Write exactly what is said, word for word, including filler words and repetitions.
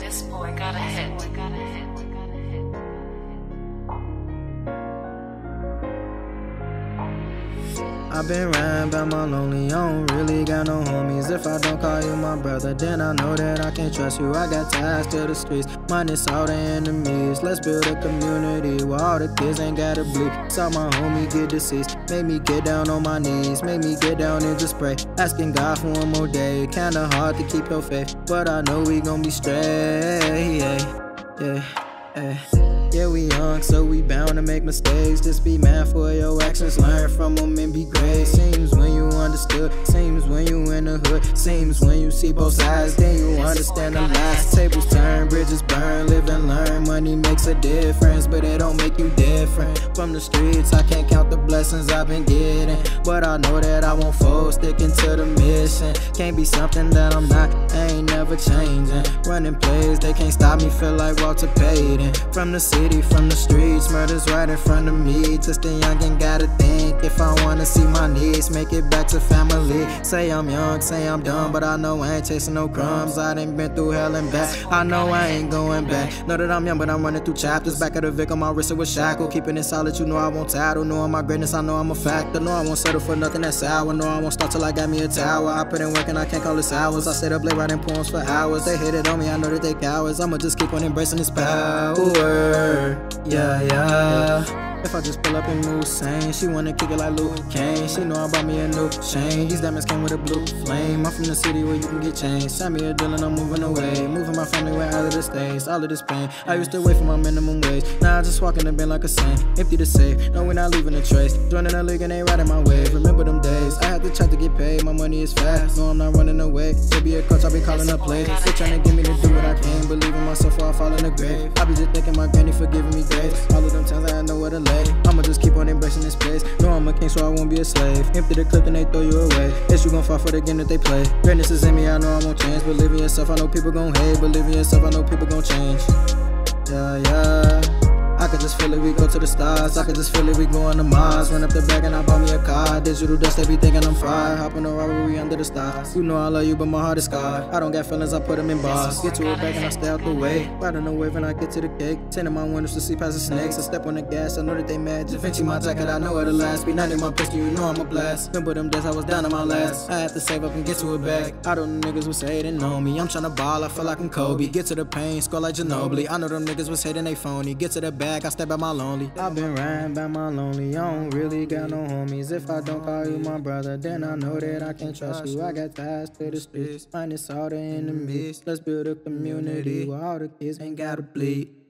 This boy got a hit. I've been riding by my lonely, I don't really got no homies. If I don't call you my brother, then I know that I can't trust you. I got ties to the streets, minus all the enemies. Let's build a community where all the kids ain't gotta bleed. Saw my homie get deceased, made me get down on my knees, made me get down and just pray, asking God for one more day. Kinda hard to keep your faith, but I know we gon' be straight. Yeah, yeah, yeah. Yeah, we young, so we bound to make mistakes. Just be mad for your actions, learn from them and be great. Seems when you understood, seems when you in the hood, seems when you see both sides, then you understand the lies. Tables turn, bridges burn, live and learn. Money makes a difference, but it don't make you different. From the streets, I can't count the blessings I've been getting, but I know that I won't fold, sticking to the mission. Can't be something that I'm not, I ain't never changing. Running plays, they can't stop me, feel like Walter Payton. From the city, from the streets, murders right in front of me. Just a youngin' gotta think, if I wanna see my needs, make it back to family. Say I'm young, say I'm dumb, but I know I ain't chasing no crumbs. I done been through hell and back, I know I ain't going back. Know that I'm young, but I'm running through chapters. Back of the Vic on my wrist, it was shackled. Keeping it solid, you know I won't tattle. Knowing my greatness, I know I'm a factor. Know I won't settle for nothing that's sour. Know I won't start till I got me a tower. I put in work and I can't call this hours. I stayed up late writing poems for hours. They hit it on me, I know that they cowards. I'ma just keep on embracing this power. Yeah, yeah. If I just pull up and move sane, she wanna kick it like Luke Kane. She know I bought me a new chain. These diamonds came with a blue flame. I'm from the city where you can get changed. Send me a deal and I'm moving away. Moving my family way out of the states. All of this pain, I used to wait for my minimum wage. Now I just walk in the bin like a saint. Empty the safe, no we're not leaving a trace. Joining a league and ain't riding my wave. Remember them days, I had to try to get paid. My money is fast, no I'm not running away. To be a coach, I be calling a play. They trying to get me to do what I can. Believe in myself or I fall in the grave. I be just thanking my granny for giving me grace. All of them times I had nowhere to lay. I'ma just keep on embracing this place. No, I'm a king, so I won't be a slave. Empty the clip and they throw you away. Yes, you gon' fall for the game that they play. Greatness is in me, I know I won't change. Believe in yourself, I know people gon' hate. Believe in yourself, I know people gon' change. Yeah, yeah. I could just feel it, we go to the stars. I could just feel it, we going to Mars. Run up the bag and I bought me a car. Digital dust, they be thinking I'm fried. Hop on the robbery under the stars. You know I love you, but my heart is scarred. I don't got feelings, I put them in bars. Get to it back and I stay out the way. Riding the wave and I get to the cake. Tinting my windows to see past the snakes. I step on the gas, I know that they mad. Da Vinci my jacket, I know where to last. Be ninety my pistol, you know I'm a blast. Remember them days I was down on my last. I had to save up and get to it back. I don't know niggas was hating on me. I'm tryna ball, I feel like I'm Kobe. Get to the pain, score like Ginobili. I know them niggas was hating, they phony. Get to the bag, I step by my lonely. I've been riding by my lonely, I don't really got no homies. If I don't call you my brother, then I know that I can't trust you. I got ties to the streets, minus all the enemies. Let's build a community where all the kids ain't gotta bleed.